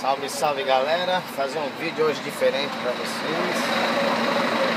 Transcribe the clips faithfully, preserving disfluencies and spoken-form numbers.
Salve, salve galera, fazer um vídeo hoje diferente para vocês.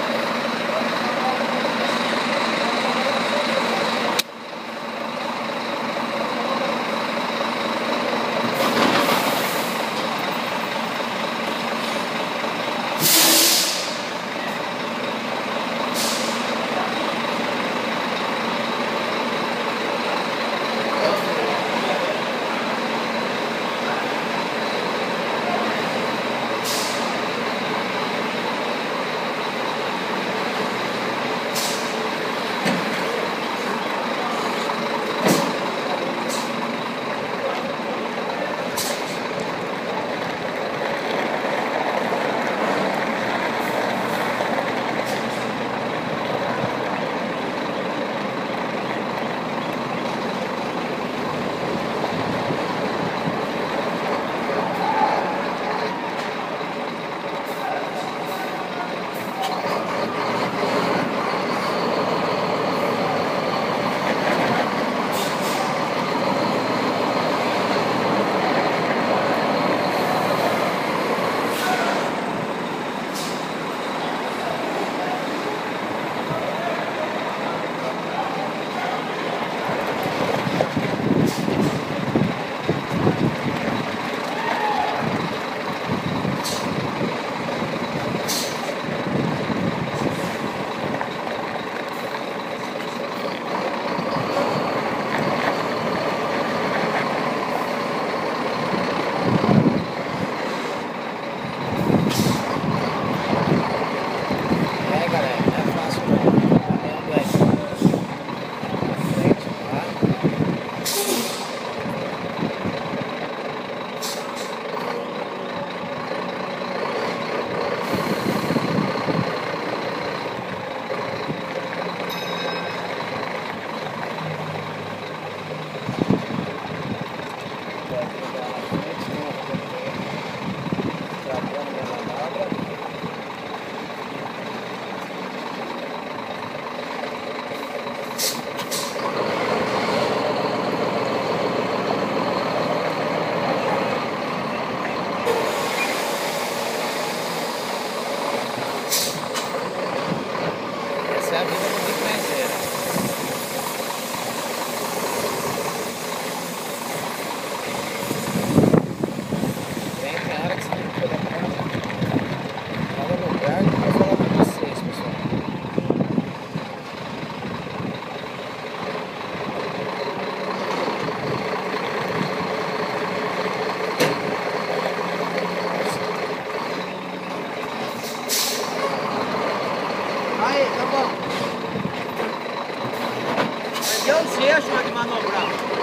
Essa é a vida do bicicleteiro. Tem, tem hora que você tem que colocar cada lugar que eu vou falar pra vocês, pessoal. Aí, tá bom. Mas deu um jeito de manobrar.